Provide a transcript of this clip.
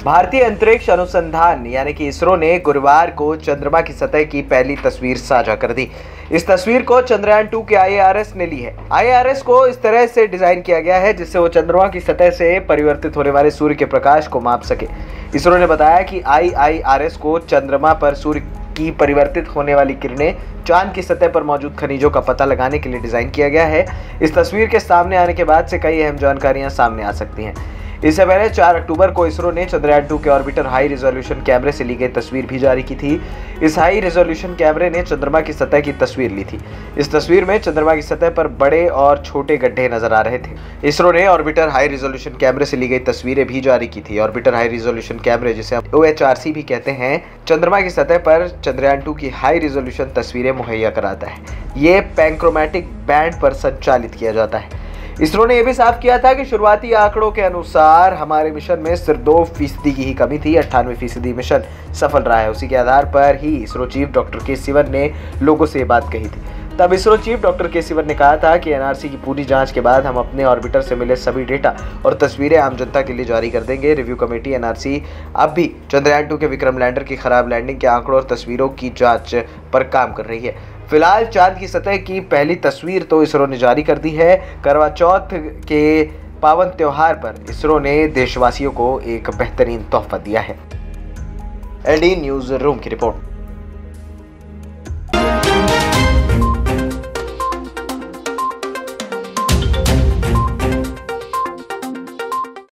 भारतीय अंतरिक्ष अनुसंधान यानी कि इसरो ने गुरुवार को चंद्रमा की सतह की पहली तस्वीर साझा कर दी। इस तस्वीर को चंद्रयान 2 के IRS ने ली है। IRS को इस तरह से डिजाइन किया गया है जिससे वो चंद्रमा की सतह से परिवर्तित होने वाले सूर्य के प्रकाश को माप सके। इसरो ने बताया कि IRS को चंद्रमा पर सूर्य की परिवर्तित होने वाली किरणें, चांद की सतह पर मौजूद खनिजों का पता लगाने के लिए डिजाइन किया गया है। इस तस्वीर के सामने आने के बाद से कई अहम जानकारियां सामने आ सकती हैं। इससे पहले 4 अक्टूबर को इसरो ने चंद्रयान 2 के ऑर्बिटर हाई रिजोल्यूशन कैमरे से ली गई तस्वीर भी जारी की थी। इस हाई रिजोल्यूशन कैमरे ने चंद्रमा की सतह की तस्वीर ली थी। इस तस्वीर में चंद्रमा की सतह पर बड़े और छोटे गड्ढे नजर आ रहे थे। इसरो ने ऑर्बिटर हाई रिजोल्यूशन कैमरे से ली गई तस्वीरें भी जारी की थी। ऑर्बिटर हाई रिजोल्यूशन कैमरे, जिसे OHRC भी कहते हैं, चंद्रमा की सतह पर चंद्रयान 2 की हाई रिजोल्यूशन तस्वीरें मुहैया कराता है। ये पैनक्रोमैटिक बैंड पर संचालित किया जाता है। इसरो ने यह भी साफ किया था कि शुरुआती आंकड़ों के अनुसार हमारे मिशन में सिर्फ 2% की ही कमी थी। 98% मिशन सफल रहा है। उसी के आधार पर ही इसरो चीफ डॉक्टर के सिवन ने लोगों से ये बात कही थी। तब इसरो चीफ डॉक्टर के सिवन ने कहा था कि NRC की पूरी जांच के बाद हम अपने ऑर्बिटर से मिले सभी डेटा और तस्वीरें आम जनता के लिए जारी कर देंगे। रिव्यू कमेटी NRC अब भी चंद्रयान 2 के विक्रम लैंडर की खराब लैंडिंग के आंकड़ों और तस्वीरों की जांच पर काम कर रही है। फिलहाल चांद की सतह की पहली तस्वीर तो इसरो ने जारी कर दी है। करवा चौथ के पावन त्योहार पर इसरो ने देशवासियों को एक बेहतरीन तोहफा दिया है। LD न्यूज़ रूम की रिपोर्ट।